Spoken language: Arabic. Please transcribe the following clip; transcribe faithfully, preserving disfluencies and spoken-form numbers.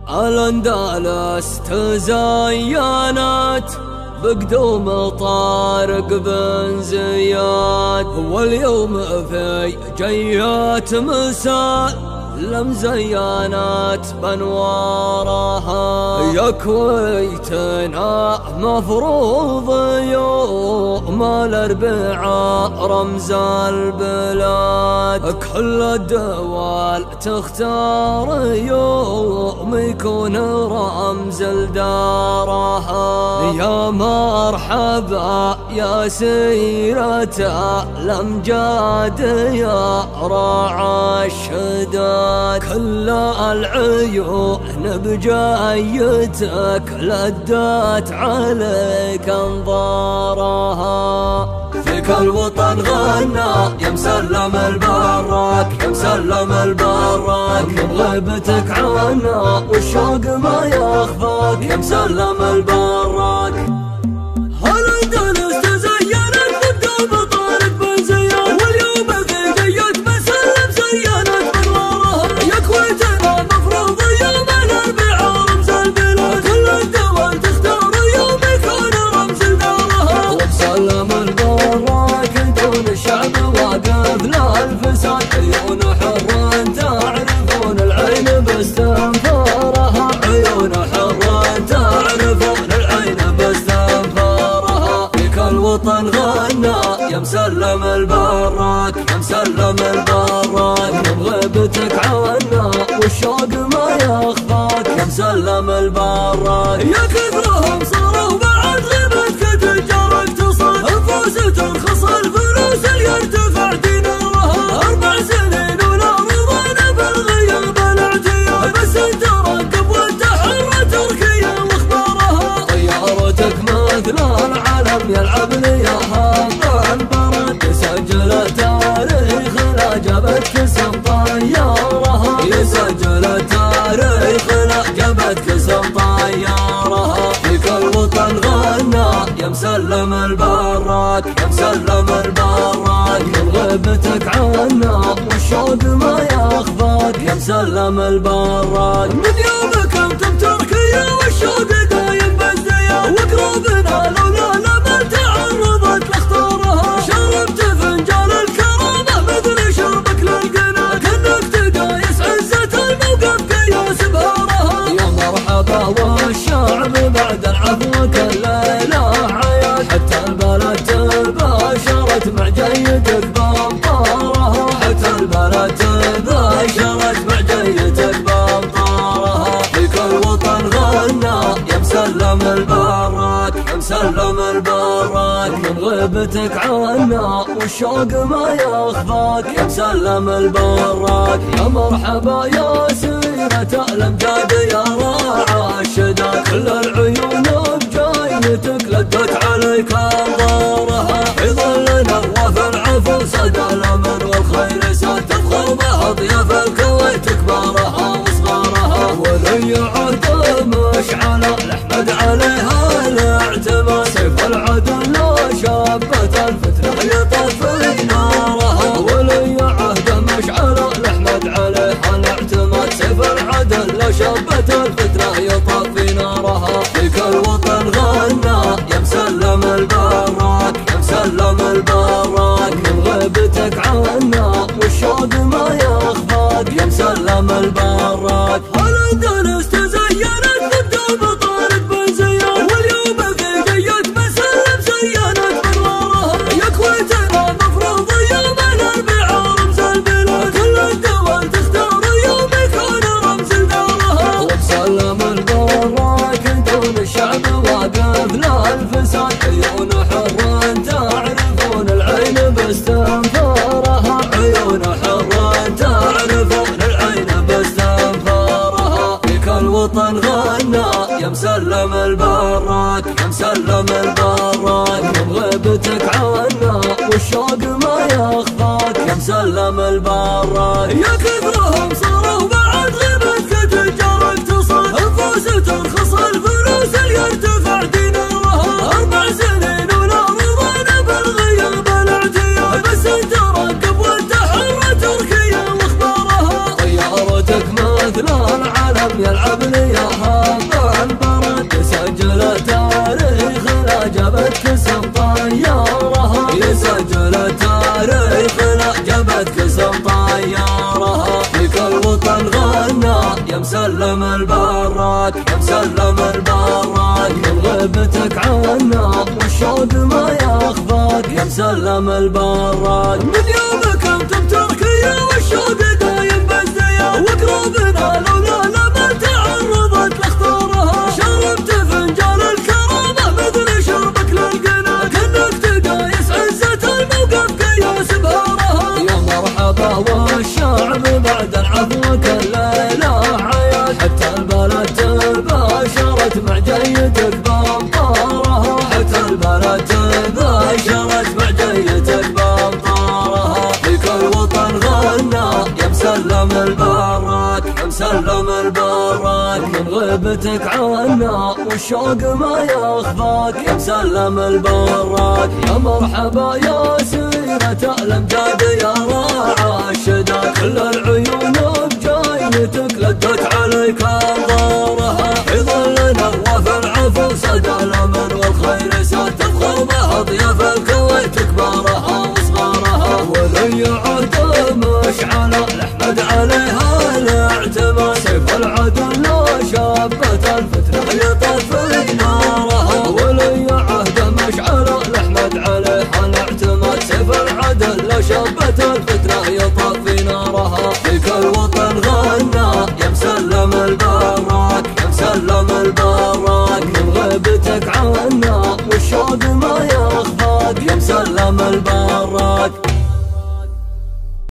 الاندلس تزينت بقدوم طارق بن زياد، واليوم في جيات مساء لم زينت بانوارها. يا كويتنا مفروض يوم الاربعاء رمز البلاد، كل الدول تختار يوم يكون رمز لدارها. يا مرحبا يا سيرة الأمجاد يا راعى الشداد، كل العيون بجايتك لدت عليك انظارها. فيك الوطن غنى يا مسلم البراك، يا مسلم البراك من غيبتك عنا والشوق ما يخفاك، يا مسلم البراك. عيون حرة تعرفون العين باستنفارها، عيون حرة تعرفون العين باستنفارها. فيك الوطن غنى يا مسلم البراك، يا مسلم البراك من غيبتك عنا والشوق ما يخفاك، يا مسلم البراك. يا كثرهم صاروا بعد غيبتك تجارك تصل، نفوس ترخص الفلوس اللي يرتفع دينارها. أربع سنين ولا رضينا بالغياب الاعتياد، بس انت راقب والتحرى تركيا واخبارها. طيارتك مثل العلم يلعب ليها بالبرد، يسجل التاريخ لا جابت كسم طيارها، يسجل التاريخ لا جابت كسم طيارها. فيك الوطن غنى يا مسلم البراك، يا مسلم البراك من غيبتك عنا والشوق ما يخفاك، يا مسلم البراك. من يومك انت بتركيا والشوق دايم بالزياد، وقرابنا لولا الامل تعرضت لاخطارها. شربت فنجان الكرامه مثل شربك للقنا، كانك تقايس عزه الموقف قياس بهارها. يا مرحبا والشعب بعد العفو كل ليله عياد، حتى البلد تباشرت مع جيتك بامطارها، حتى البلد تباشرت مع جيتك بامطارها. فيك الوطن غنى يا مسلم البراك، يا مسلم البراك من غيبتك عنا والشوق ما يخفاك، يا مسلم البراك. يا مرحبا يا سيرة الأمجاد يا راعى الشداد، كل العيون بجايتك لدت عليك انظارها. في ظل نواف العفو صدى الامن والخير ساد، تفخر باضياف الكويت كبارها وصغارها. ولي عهد مشعله الاحمد عليها الاعتماد، سيف العدل لا شابت الفتنه يطفي نارها. ولي عهد مشعله الاحمد عليها الاعتماد، سيف العدل لا شابت الفتنه يطفي نارها. فيك الوطن غنى يا مسلم البراك، يا مسلم البراك من غيبتك عنا والشوق ما يخفاك، يا مسلم البراك. الاندلس تزينت بقدوم طارق بن زياد، واليوم في جيت مسلم زينت بانوارها. يا كويتنا مفروض يوم الاربعاء رمز البلاد، كل الدول تختار يوم يكون رمز لدارها. ومسلم البراك دون الشعب واقف لا الفساد، عيون حرة تعرفون العين باستنفارها، عيون حرة تعرفون العين باستنفارها. فيك الوطن غنى يا مسلم البراك، يا مسلم البراك من غيبتك عنا والشوق ما يخفاك، يا مسلم البراك. يا كثرهم صاروا بعد غيبتك تجارك تصل، نفوس ترخص الفلوس اللي يرتفع دينارها. أربع سنين ولا رضينا بالغياب الاعتياد، بس انت راقب والتحرى تركيا واخبارها. طيارتك مثل العلم يلعب لي يا البرد يسجل تاريخ لا جابت كسم طيارها يسجل تاريخ لا جابت كسم طيارها في كل وطن غنى يا مسلم البراك يا مسلم البراك من غيبتك عنا والشوق ما يخفاك يا مسلم البراك من يومك انت بتركيا والشوق دايم بالزياد وقرابنا لولا لما تعرضت لاختارها شربت فنجان الكرامه مثل شربك للقنا كانك تقايس عزه الموقف قياس بهارها يا مرحبا والشعب بعد العفو كالليله عياد حتى البلد تباشرت مع جيتك بامطارها حتى البلد تباشرت مع جيتك بامطارها في كل وطن غنى يا مسلم البراك يا مسلم البراك من غيبتك عنا والشوق ما يخفاك يا مسلم البراك يا مرحبا يا سيرة الامجاد يا راعى الشداد كل العيون بجايتك لدت عليك انظارها في ظلنا وفي العفو صدى الامن والخير ساد تفخر به ضياف الكويت كبارها وصغارها ولي عهد مشعله الاحمد عليها الاعتماد سيف العدل لا شابت الفتنه يطفي نارها ولي عهد مشعله الاحمد عليها الاعتماد سيف العدل لا شابت الفتنه يطفي نارها في كل وطن غنى يا مسلم البراك يا مسلم البراك من غيبتك عنا والشوق ما